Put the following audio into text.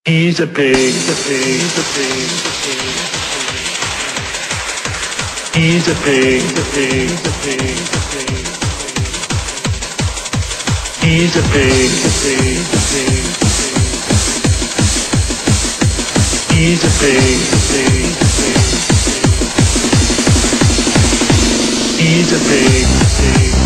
He's a pig, he's a pig, he's a pig, he's a pig, he's a pig, he's a pig, he's a pig, he's a pig, he's a pig, he's a pig, he's a pig.